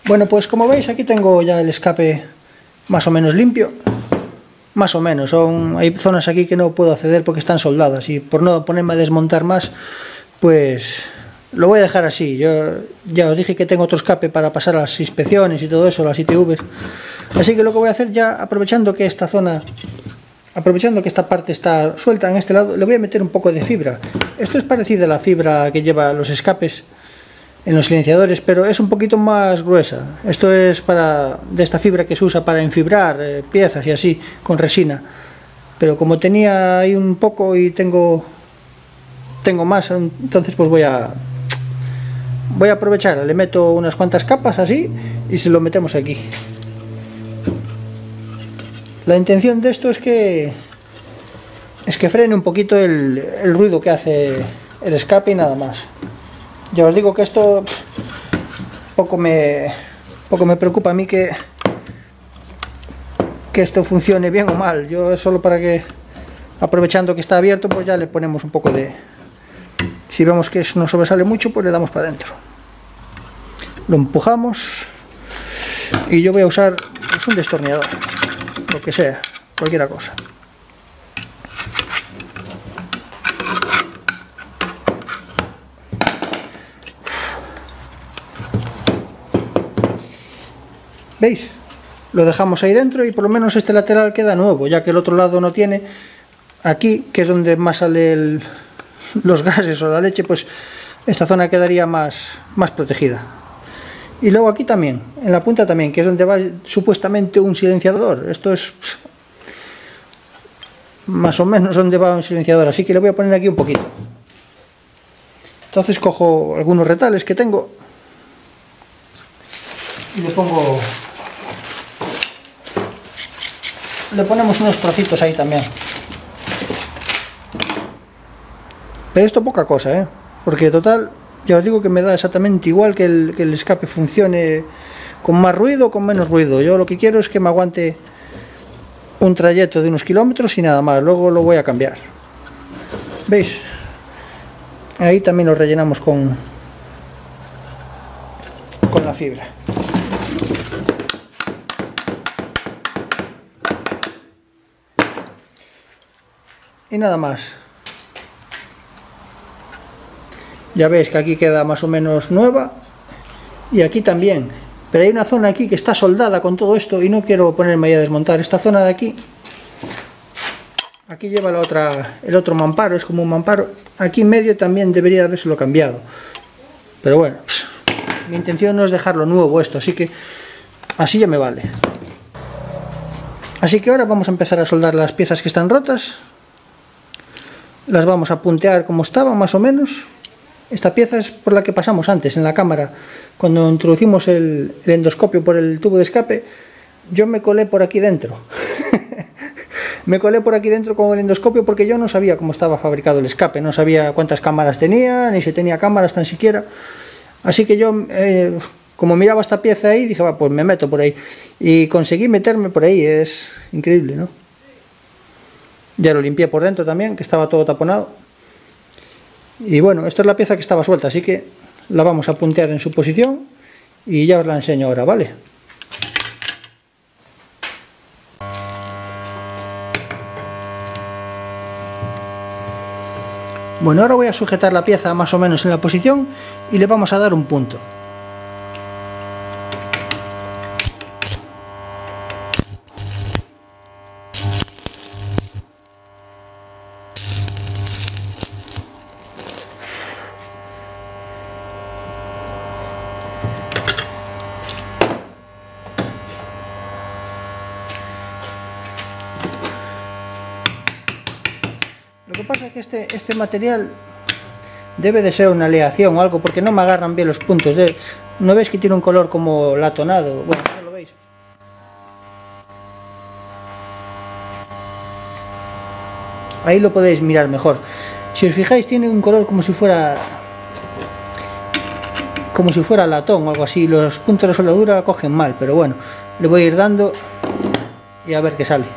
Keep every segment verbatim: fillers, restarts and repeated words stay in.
Bueno, pues como veis aquí tengo ya el escape más o menos limpio. Más o menos, son, hay zonas aquí que no puedo acceder porque están soldadas y por no ponerme a desmontar más, pues lo voy a dejar así. Yo ya os dije que tengo otro escape para pasar a las inspecciones y todo eso, las I T Vs. Así que lo que voy a hacer ya, aprovechando que esta zona, aprovechando que esta parte está suelta en este lado, le voy a meter un poco de fibra. Esto es parecido a la fibra que lleva los escapes en los silenciadores, pero es un poquito más gruesa. Esto es para de esta fibra que se usa para enfibrar eh, piezas y así, con resina. Pero como tenía ahí un poco y tengo tengo más, entonces pues voy a voy a aprovechar, le meto unas cuantas capas así y se lo metemos aquí. La intención de esto es que es que frene un poquito el, el ruido que hace el escape y nada más. Ya os digo que esto poco me, poco me preocupa a mí que, que esto funcione bien o mal. Yo es solo para que, aprovechando que está abierto, pues ya le ponemos un poco de... Si vemos que no sobresale mucho, pues le damos para adentro. Lo empujamos y yo voy a usar pues, un destornillador, lo que sea, cualquier cosa. ¿Veis? Lo dejamos ahí dentro y por lo menos este lateral queda nuevo, ya que el otro lado no tiene. Aquí, que es donde más sale el, los gases o la leche, pues esta zona quedaría más, más protegida. Y luego aquí también, en la punta también, que es donde va supuestamente un silenciador. Esto es más o menos donde va un silenciador, así que le voy a poner aquí un poquito. Entonces cojo algunos retales que tengo y le pongo... Le ponemos unos trocitos ahí también. Pero esto poca cosa, ¿eh? Porque total, ya os digo que me da exactamente igual que el, que el escape funcione con más ruido o con menos ruido. Yo lo que quiero es que me aguante un trayecto de unos kilómetros y nada más. Luego lo voy a cambiar. ¿Veis? Ahí también lo rellenamos con, con la fibra. Y nada más. Ya veis que aquí queda más o menos nueva. Y aquí también. Pero hay una zona aquí que está soldada con todo esto y no quiero ponerme ahí a desmontar. Esta zona de aquí. Aquí lleva la otra, el otro mamparo, es como un mamparo. Aquí en medio también debería habérselo cambiado. Pero bueno, pss, mi intención no es dejarlo nuevo esto, así que así ya me vale. Así que ahora vamos a empezar a soldar las piezas que están rotas. Las vamos a puntear como estaban más o menos. Esta pieza es por la que pasamos antes en la cámara cuando introducimos el, el endoscopio por el tubo de escape. Yo me colé por aquí dentro. Me colé por aquí dentro con el endoscopio porque yo no sabía cómo estaba fabricado el escape, no sabía cuántas cámaras tenía, ni si tenía cámaras tan siquiera. Así que yo, eh, como miraba esta pieza ahí, dije, va, pues me meto por ahí. Y conseguí meterme por ahí, es increíble, ¿no? Ya lo limpié por dentro también, que estaba todo taponado. Y bueno, esta es la pieza que estaba suelta, así que la vamos a puntear en su posición y ya os la enseño ahora, ¿vale? Bueno, ahora voy a sujetar la pieza más o menos en la posición y le vamos a dar un punto. Lo que pasa es que este, este material debe de ser una aleación o algo, porque no me agarran bien los puntos. De, ¿no veis que tiene un color como latonado? Bueno, no lo veis. Ahí lo podéis mirar mejor. Si os fijáis, tiene un color como si fuera como si fuera latón o algo así. Los puntos de soldadura cogen mal, pero bueno, le voy a ir dando y a ver qué sale.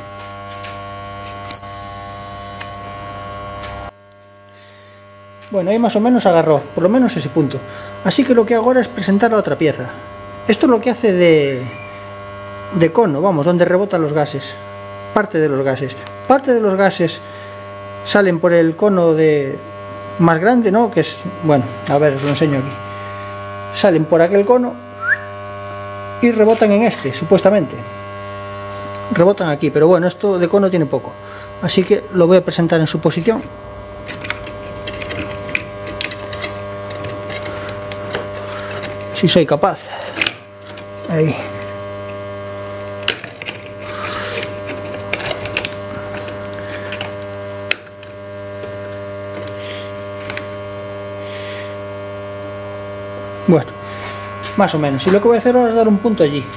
Bueno, ahí más o menos agarró, por lo menos ese punto. Así que lo que hago ahora es presentar la otra pieza. Esto es lo que hace de, de cono, vamos, donde rebotan los gases. Parte de los gases. Parte de los gases salen por el cono de más grande, ¿no? Que es, bueno, a ver, os lo enseño aquí. Salen por aquel cono y rebotan en este, supuestamente. Rebotan aquí, pero bueno, esto de cono tiene poco. Así que lo voy a presentar en su posición. Si soy capaz. Ahí. Bueno, más o menos. Y lo que voy a hacer ahora es dar un punto allí.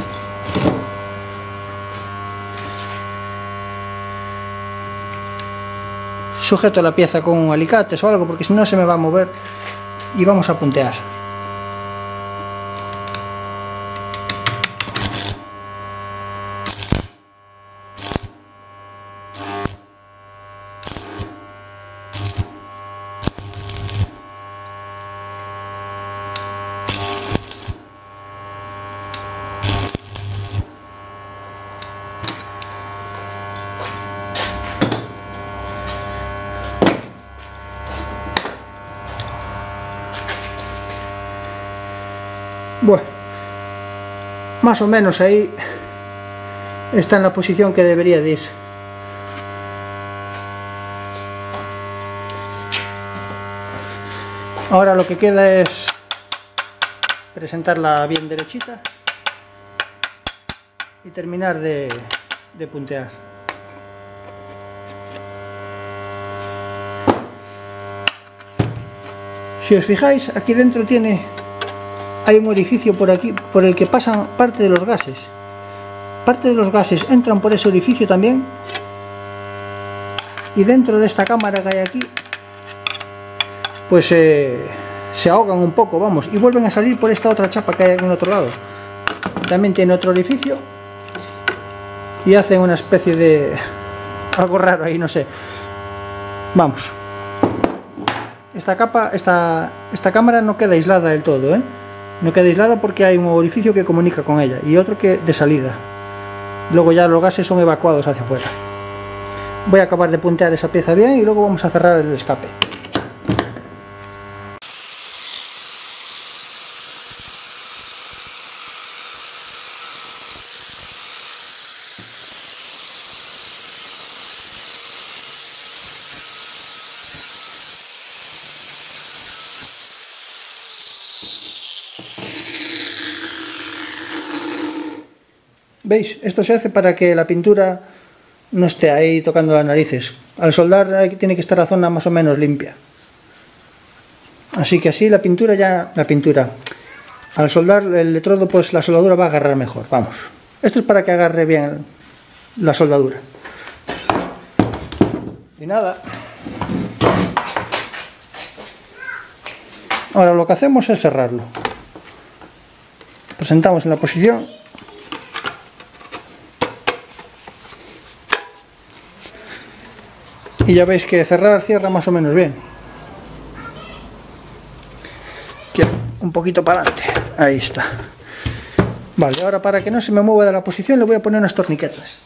Sujeto la pieza con alicates o algo, porque si no se me va a mover. Y vamos a puntear. Bueno, más o menos ahí está en la posición que debería de ir. Ahora lo que queda es presentarla bien derechita y terminar de, de puntear. Si os fijáis, aquí dentro tiene hay un orificio por aquí por el que pasan parte de los gases. Parte de los gases entran por ese orificio también, y dentro de esta cámara que hay aquí pues eh, se ahogan un poco, vamos, y vuelven a salir por esta otra chapa que hay aquí en otro lado. También tiene otro orificio y hacen una especie de algo raro ahí, no sé. Vamos, esta capa, esta, esta cámara no queda aislada del todo, ¿eh? No queda aislada porque hay un orificio que comunica con ella y otro que de salida. Luego ya los gases son evacuados hacia afuera. Voy a acabar de puntear esa pieza bien y luego vamos a cerrar el escape. ¿Veis? Esto se hace para que la pintura no esté ahí tocando las narices. Al soldar tiene que estar la zona más o menos limpia. Así que así la pintura ya... La pintura... Al soldar el electrodo, pues la soldadura va a agarrar mejor. Vamos. Esto es para que agarre bien la soldadura. Y nada. Ahora lo que hacemos es cerrarlo. Presentamos en la posición. Y ya veis que cerrar cierra más o menos bien. Un poquito para adelante. Ahí está. Vale, ahora para que no se me mueva de la posición le voy a poner unas torniquetas.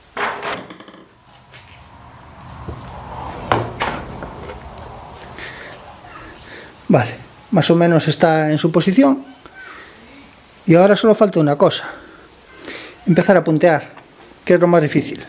Vale, más o menos está en su posición. Y ahora solo falta una cosa. Empezar a puntear, que es lo más difícil.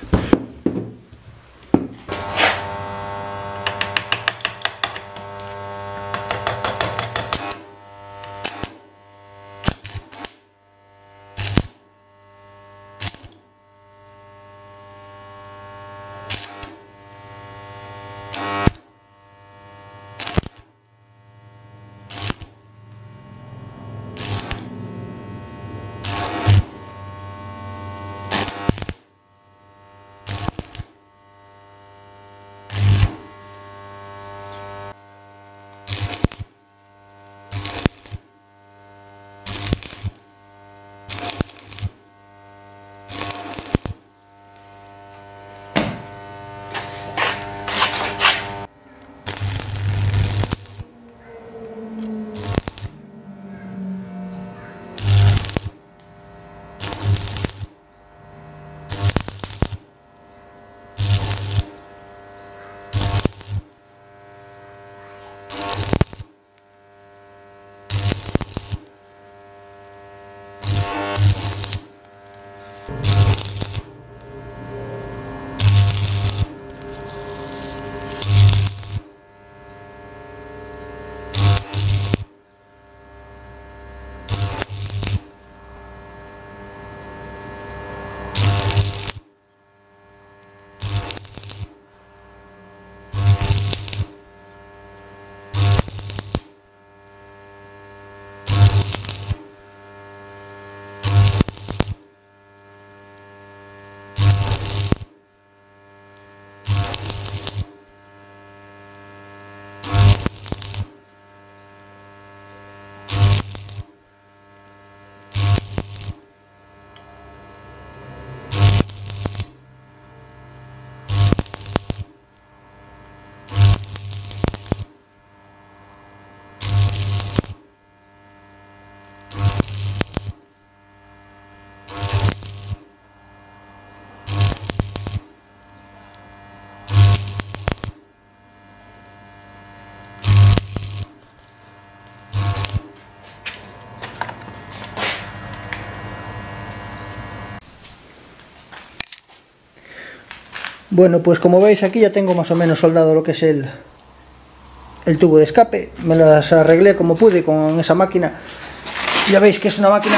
Bueno, pues como veis aquí ya tengo más o menos soldado lo que es el, el tubo de escape. Me las arreglé como pude con esa máquina. Ya veis que es una máquina...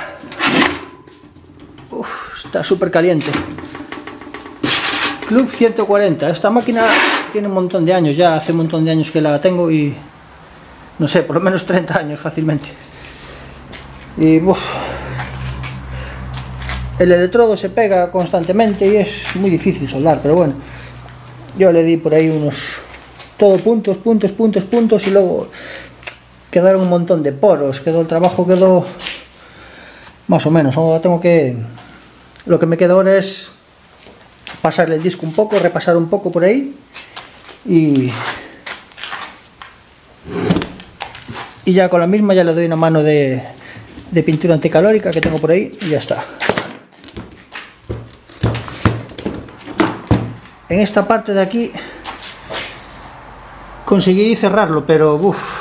Uf, está súper caliente. Club ciento cuarenta. Esta máquina tiene un montón de años, ya hace un montón de años que la tengo y... no sé, por lo menos treinta años fácilmente. Y... uf, el electrodo se pega constantemente y es muy difícil soldar, pero bueno, yo le di por ahí unos, todo puntos, puntos, puntos, puntos y luego quedaron un montón de poros, quedó el trabajo, quedó más o menos. Ahora tengo que, lo que me queda ahora es pasarle el disco un poco, repasar un poco por ahí y, y ya con la misma ya le doy una mano de, de pintura anticalórica que tengo por ahí y ya está. En esta parte de aquí conseguí cerrarlo, pero uff,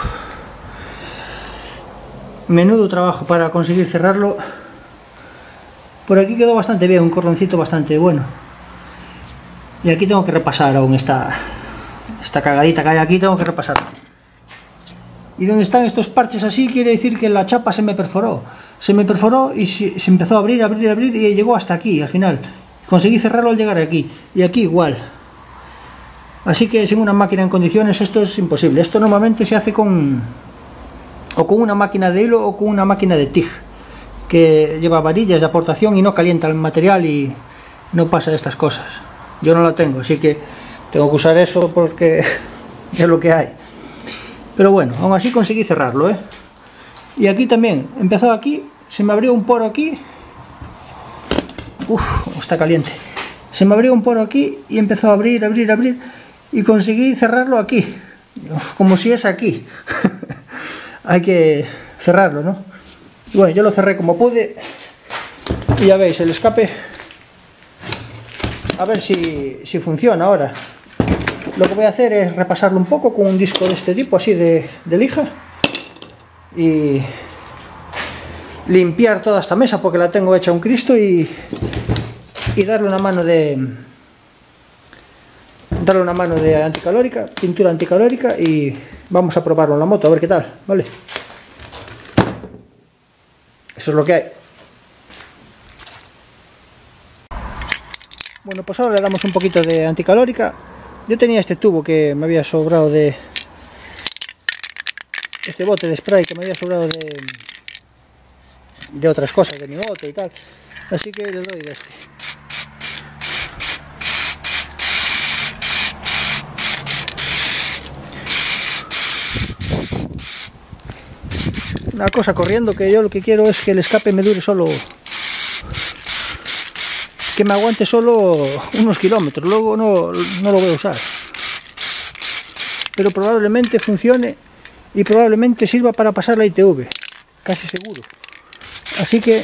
menudo trabajo para conseguir cerrarlo. Por aquí quedó bastante bien, un cordoncito bastante bueno. Y aquí tengo que repasar aún esta, esta cagadita que hay aquí, tengo que repasar. Y donde están estos parches así, quiere decir que la chapa se me perforó. Se me perforó y se, se empezó a abrir, abrir, abrir y llegó hasta aquí al final. Conseguí cerrarlo al llegar aquí, y aquí igual. Así que sin una máquina en condiciones esto es imposible. Esto normalmente se hace con o con una máquina de hilo o con una máquina de T I G, que lleva varillas de aportación y no calienta el material y no pasa estas cosas. Yo no la tengo, así que tengo que usar eso porque es lo que hay. Pero bueno, aún así conseguí cerrarlo, ¿eh? Y aquí también, empezó aquí, se me abrió un poro aquí. Uf, está caliente. Se me abrió un poro aquí y empezó a abrir, abrir, abrir y conseguí cerrarlo aquí, como si es aquí. Hay que cerrarlo, ¿no? Y bueno, yo lo cerré como pude y ya veis el escape. A ver si, si funciona ahora. Lo que voy a hacer es repasarlo un poco con un disco de este tipo, así de, de lija, y limpiar toda esta mesa porque la tengo hecha un Cristo y, y darle una mano de darle una mano de anticalórica, pintura anticalórica, y vamos a probarlo en la moto a ver qué tal, ¿vale? Eso es lo que hay. Bueno, pues ahora le damos un poquito de anticalórica. Yo tenía este tubo que me había sobrado de este bote de spray que me había sobrado de de otras cosas de mi moto y tal, así que le doy de este. Una cosa corriendo, que yo lo que quiero es que el escape me dure solo, que me aguante solo unos kilómetros, luego no, no lo voy a usar, pero probablemente funcione y probablemente sirva para pasar la I T V, casi seguro. Así que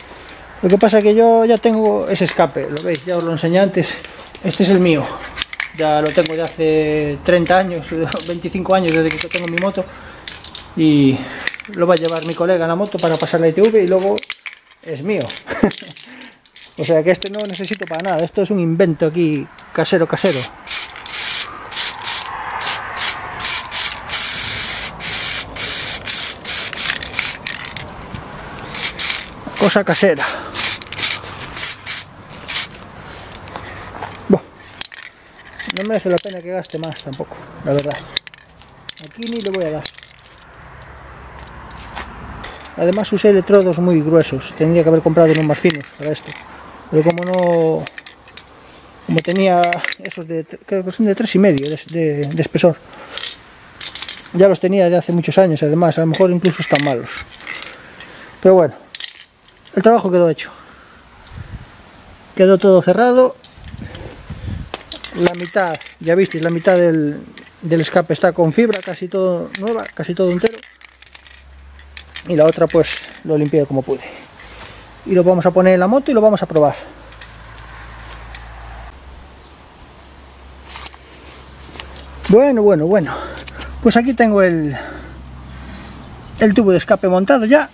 lo que pasa es que yo ya tengo ese escape, lo veis, ya os lo enseñé antes, este es el mío, ya lo tengo de hace treinta años, veinticinco años desde que tengo mi moto, y lo va a llevar mi colega en la moto para pasar la I T V y luego es mío. O sea que este no necesito para nada, esto es un invento aquí casero casero. Cosa casera. Bueno, no merece la pena que gaste más tampoco, la verdad. Aquí ni le voy a dar. Además usé electrodos muy gruesos, tendría que haber comprado unos más finos para esto. Pero como no... Como tenía esos de... creo que son de tres y medio de, de, de espesor. Ya los tenía de hace muchos años, además, a lo mejor incluso están malos. Pero bueno, el trabajo quedó hecho. Quedó todo cerrado. La mitad, ya visteis, la mitad del, del escape está con fibra, casi todo nueva, casi todo entero. Y la otra pues lo limpié como pude. Y lo vamos a poner en la moto y lo vamos a probar. Bueno, bueno, bueno. Pues aquí tengo el, el tubo de escape montado ya.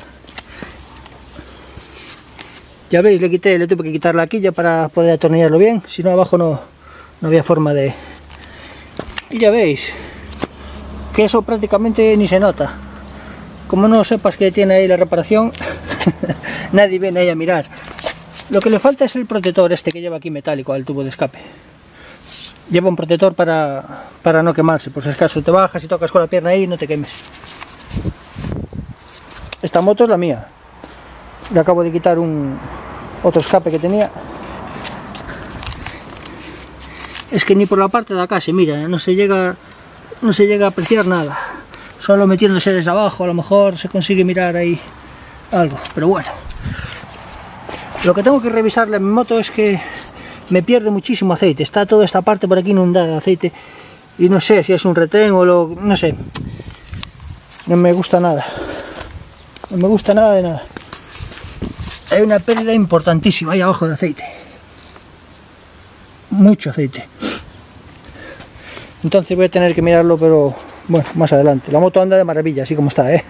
Ya veis, le quité, le tuve que quitar la quilla para poder atornillarlo bien. Si no, abajo no, no había forma de... Y ya veis que eso prácticamente ni se nota. Como no sepas que tiene ahí la reparación, nadie viene ahí a mirar. Lo que le falta es el protector este que lleva aquí metálico al tubo de escape. Lleva un protector para, para no quemarse, por si acaso te bajas y tocas con la pierna ahí y no te quemes. Esta moto es la mía. Le acabo de quitar un otro escape que tenía. Es que ni por la parte de acá se mira, no se llega, no se llega a apreciar nada. Solo metiéndose desde abajo a lo mejor se consigue mirar ahí algo, pero bueno. Lo que tengo que revisarle a mi moto es que me pierde muchísimo aceite. Está toda esta parte por aquí inundada de aceite y no sé si es un retén o lo... no sé. No me gusta nada. No me gusta nada de nada. Hay una pérdida importantísima ahí abajo de aceite. Mucho aceite. Entonces voy a tener que mirarlo, pero bueno, más adelante. La moto anda de maravilla, así como está, ¿eh?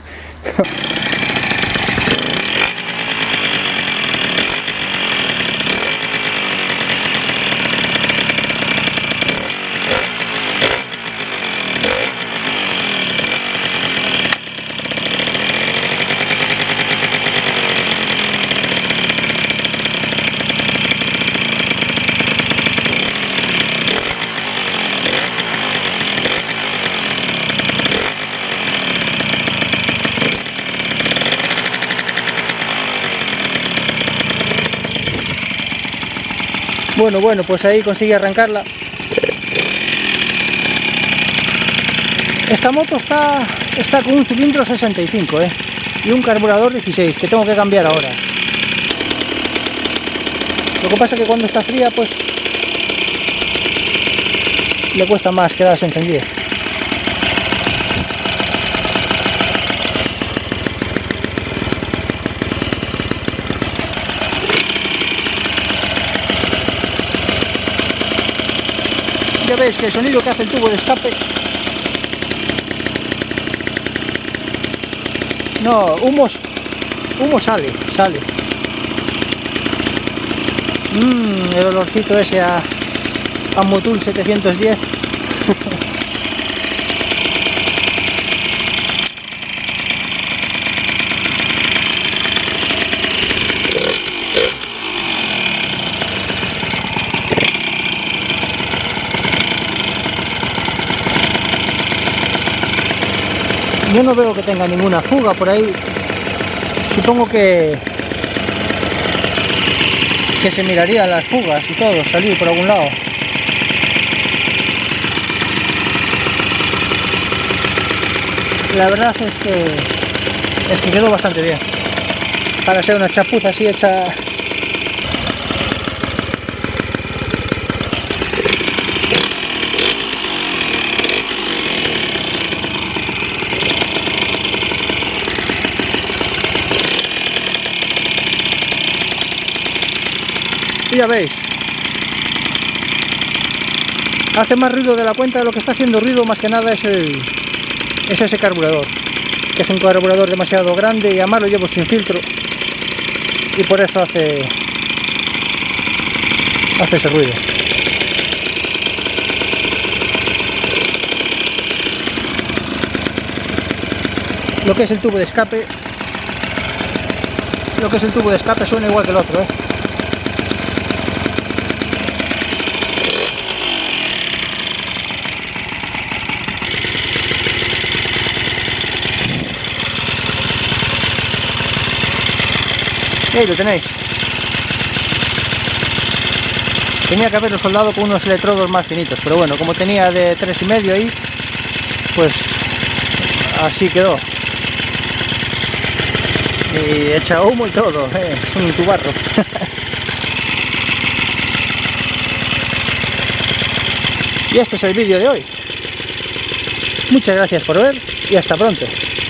Bueno, bueno, pues ahí conseguí arrancarla. Esta moto está, está con un cilindro sesenta y cinco, ¿eh? Y un carburador dieciséis, que tengo que cambiar ahora. Lo que pasa es que cuando está fría, pues le cuesta más quedarse encendida. Ya veis que el sonido que hace el tubo de escape, no, humo, humo sale, sale. Mmm, el olorcito ese a, a Motul setecientos diez. Yo no veo que tenga ninguna fuga por ahí. Supongo que que se mirarían las fugas y todo, salir por algún lado. La verdad es que es que quedó bastante bien para ser una chapuza así hecha. Y ya veis, hace más ruido de la cuenta. Lo que está haciendo ruido más que nada es, el, es ese carburador, que es un carburador demasiado grande y además lo llevo sin filtro y por eso hace, hace ese ruido. Lo que es el tubo de escape, lo que es el tubo de escape suena igual que el otro, ¿eh? Y ahí lo tenéis. Tenía que haberlo soldado con unos electrodos más finitos, pero bueno, como tenía de tres y medio ahí, pues así quedó. Y echa humo y todo, ¿eh? Es un tubarro. Y este es el vídeo de hoy. Muchas gracias por ver y hasta pronto.